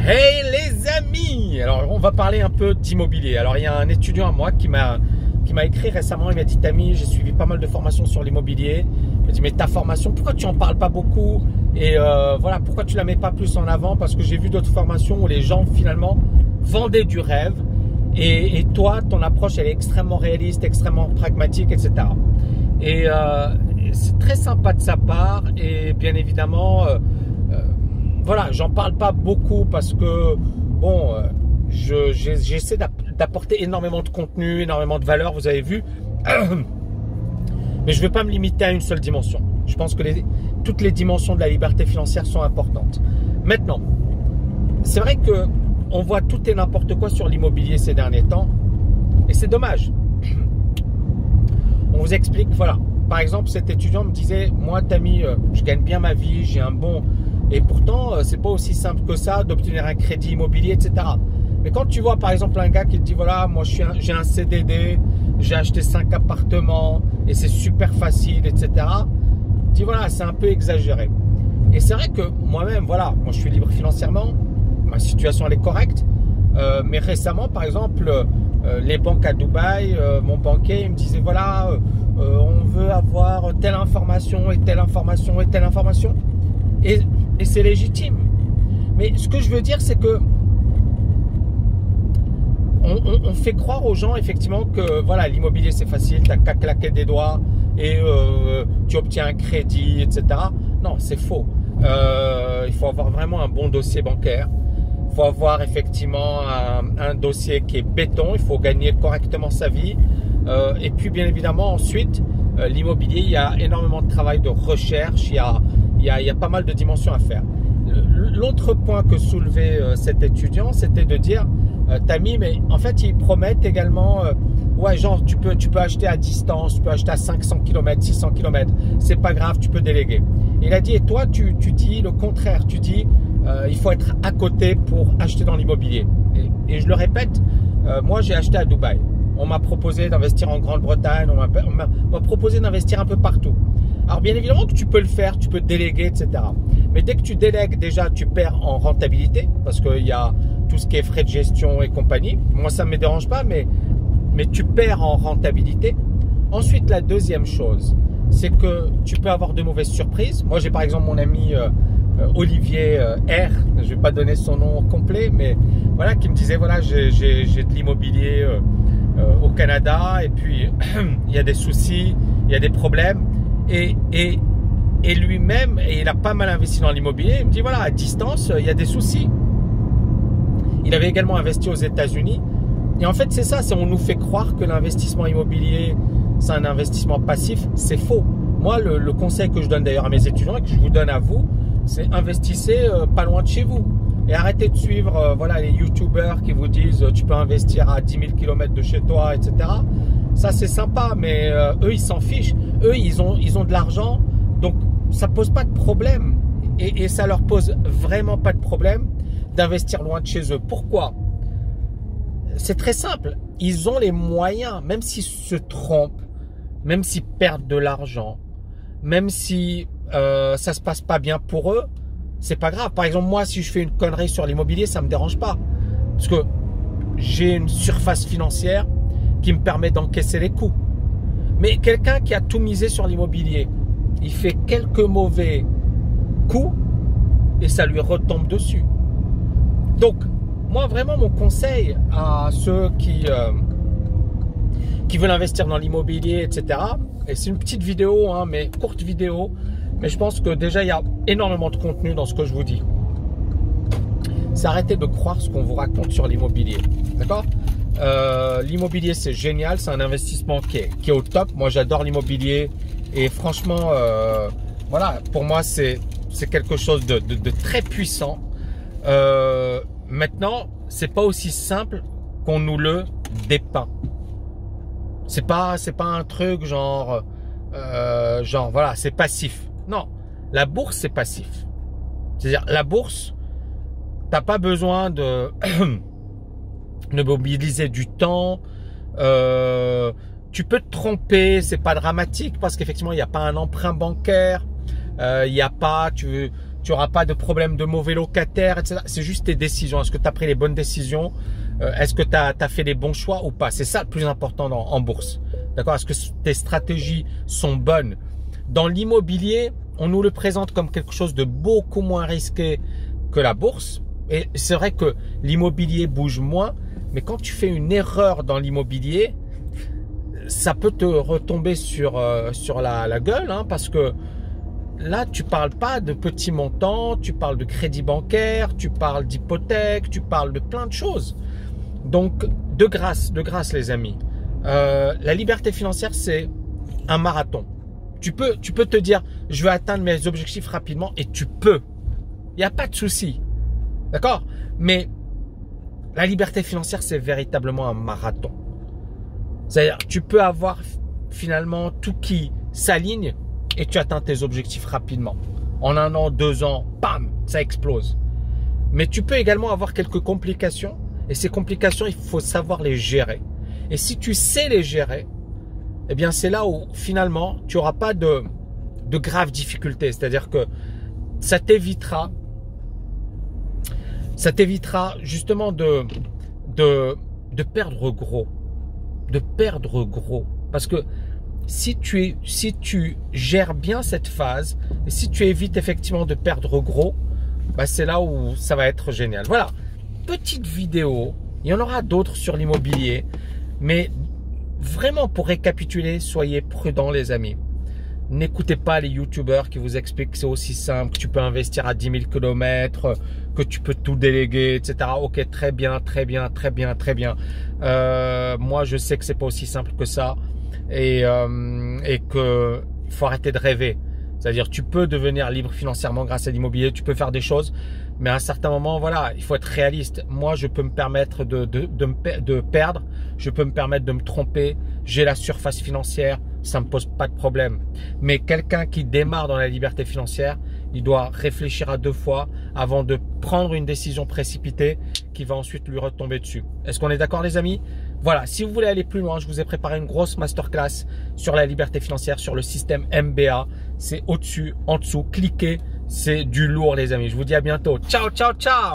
Hey les amis! Alors on va parler un peu d'immobilier. Alors il y a un étudiant à moi qui m'a écrit récemment, il m'a dit Tami, j'ai suivi pas mal de formations sur l'immobilier. Il m'a dit mais ta formation, pourquoi tu en parles pas beaucoup? Et voilà, pourquoi tu la mets pas plus en avant? Parce que j'ai vu d'autres formations où les gens finalement vendaient du rêve. Et toi, ton approche elle est extrêmement réaliste, extrêmement pragmatique, etc. Et c'est très sympa de sa part. Et bien évidemment, voilà, j'en parle pas beaucoup parce que bon, j'essaie d'apporter énormément de contenu, énormément de valeur, vous avez vu. Mais je ne vais pas me limiter à une seule dimension. Je pense que toutes les dimensions de la liberté financière sont importantes. Maintenant, c'est vrai que on voit tout et n'importe quoi sur l'immobilier ces derniers temps. Et c'est dommage. On vous explique, voilà. Par exemple, cet étudiant me disait, moi, Tami, je gagne bien ma vie, j'ai un bon... Et pourtant, c'est pas aussi simple que ça d'obtenir un crédit immobilier, etc. Mais quand tu vois, par exemple, un gars qui te dit, voilà, moi, j'ai un CDD, j'ai acheté 5 appartements et c'est super facile, etc. Tu dis, voilà, c'est un peu exagéré. Et c'est vrai que moi-même, voilà, moi, je suis libre financièrement, ma situation, elle est correcte. Mais récemment, par exemple, les banques à Dubaï, mon banquier, il me disait, voilà, on veut avoir telle information et telle information et telle information. Et c'est légitime. Mais ce que je veux dire, c'est que on fait croire aux gens effectivement que voilà, l'immobilier c'est facile, t'as qu'à claquer des doigts et tu obtiens un crédit, etc. Non, c'est faux. Il faut avoir vraiment un bon dossier bancaire. Il faut avoir effectivement un dossier qui est béton. Il faut gagner correctement sa vie. Et puis bien évidemment ensuite, l'immobilier, il y a énormément de travail de recherche. Il y a pas mal de dimensions à faire. L'autre point que soulevait cet étudiant, c'était de dire Tami, mais en fait, ils promettent également, ouais, genre, tu peux acheter à distance, tu peux acheter à 500 km, 600 km, c'est pas grave, tu peux déléguer. Il a dit, et toi, tu dis le contraire, tu dis, il faut être à côté pour acheter dans l'immobilier. Et je le répète, moi, j'ai acheté à Dubaï. On m'a proposé d'investir en Grande-Bretagne, on m'a proposé d'investir un peu partout. Alors bien évidemment que tu peux le faire, tu peux déléguer, etc. Mais dès que tu délègues, déjà, tu perds en rentabilité parce qu'il y a tout ce qui est frais de gestion et compagnie. Moi, ça ne me dérange pas, mais tu perds en rentabilité. Ensuite, la deuxième chose, c'est que tu peux avoir de mauvaises surprises. Moi, j'ai par exemple mon ami Olivier R, je ne vais pas donner son nom complet, mais voilà, qui me disait, voilà, j'ai de l'immobilier au Canada et puis il y a des soucis, il y a des problèmes. Et lui-même, il a pas mal investi dans l'immobilier. Il me dit, voilà, à distance, il y a des soucis. Il avait également investi aux États-Unis. Et en fait, c'est ça, on nous fait croire que l'investissement immobilier, c'est un investissement passif. C'est faux. Moi, le conseil que je donne d'ailleurs à mes étudiants et que je vous donne à vous, c'est investissez pas loin de chez vous. Et arrêtez de suivre voilà, les youtubeurs qui vous disent tu peux investir à 10 000 km de chez toi, etc. Ça, c'est sympa, mais eux, ils s'en fichent. Eux, ils ont de l'argent, donc ça pose pas de problème. Et ça leur pose vraiment pas de problème d'investir loin de chez eux. Pourquoi? C'est très simple. Ils ont les moyens, même s'ils se trompent, même s'ils perdent de l'argent, même si ça se passe pas bien pour eux, c'est pas grave. Par exemple, moi, si je fais une connerie sur l'immobilier, ça me dérange pas. Parce que j'ai une surface financière qui me permet d'encaisser les coûts. Mais quelqu'un qui a tout misé sur l'immobilier, il fait quelques mauvais coups et ça lui retombe dessus. Donc, moi, vraiment, mon conseil à ceux qui veulent investir dans l'immobilier, etc. Et c'est une petite vidéo, hein, mais courte vidéo. Mais je pense que déjà, il y a énormément de contenu dans ce que je vous dis. C'est arrêter de croire ce qu'on vous raconte sur l'immobilier. D'accord? L'immobilier, c'est génial. C'est un investissement qui est au top. Moi, j'adore l'immobilier. Et franchement, voilà, pour moi, c'est quelque chose de très puissant. Maintenant, c'est pas aussi simple qu'on nous le dépeint. C'est pas un truc genre voilà, c'est passif. Non, la bourse, c'est passif. C'est-à-dire, la bourse, t'as pas besoin de mobiliser du temps. Tu peux te tromper, c'est pas dramatique parce qu'effectivement, il n'y a pas un emprunt bancaire. Il n'y a pas, tu n'auras pas de problème de mauvais locataires, etc. C'est juste tes décisions. Est-ce que tu as pris les bonnes décisions? Est-ce que tu as fait les bons choix ou pas? C'est ça le plus important en bourse. D'accord? Est-ce que tes stratégies sont bonnes? Dans l'immobilier, on nous le présente comme quelque chose de beaucoup moins risqué que la bourse. Et c'est vrai que l'immobilier bouge moins, mais quand tu fais une erreur dans l'immobilier, ça peut te retomber sur la gueule, hein, parce que là, tu parles pas de petits montants, tu parles de crédit bancaire, tu parles d'hypothèque, tu parles de plein de choses. Donc, de grâce les amis, la liberté financière, c'est un marathon. Tu peux te dire, je vais atteindre mes objectifs rapidement et tu peux. Il n'y a pas de souci. D'accord? Mais la liberté financière, c'est véritablement un marathon. C'est-à-dire, tu peux avoir finalement tout qui s'aligne et tu atteins tes objectifs rapidement. En 1 an, 2 ans, bam, ça explose. Mais tu peux également avoir quelques complications et ces complications, il faut savoir les gérer. Et si tu sais les gérer, eh bien, c'est là où finalement, tu n'auras pas de graves difficultés. C'est-à-dire que ça t'évitera justement de perdre gros. De perdre gros. Parce que si tu gères bien cette phase et si tu évites effectivement de perdre gros, bah c'est là où ça va être génial. Voilà, petite vidéo. Il y en aura d'autres sur l'immobilier. Mais vraiment pour récapituler, soyez prudents les amis. N'écoutez pas les youtubeurs qui vous expliquent que c'est aussi simple, que tu peux investir à 10 000 km, que tu peux tout déléguer, etc. Ok, très bien, très bien, très bien, très bien. Moi, je sais que c'est pas aussi simple que ça et que il faut arrêter de rêver. C'est-à-dire, tu peux devenir libre financièrement grâce à l'immobilier, tu peux faire des choses, mais à un certain moment, voilà, il faut être réaliste. Moi, je peux me permettre de perdre, je peux me permettre de me tromper, j'ai la surface financière, ça me pose pas de problème. Mais quelqu'un qui démarre dans la liberté financière, il doit réfléchir à 2 fois avant de prendre une décision précipitée qui va ensuite lui retomber dessus. Est-ce qu'on est d'accord les amis? Voilà, si vous voulez aller plus loin, je vous ai préparé une grosse masterclass sur la liberté financière, sur le système MBA. C'est au-dessus, en dessous, cliquez, c'est du lourd les amis. Je vous dis à bientôt. Ciao, ciao, ciao!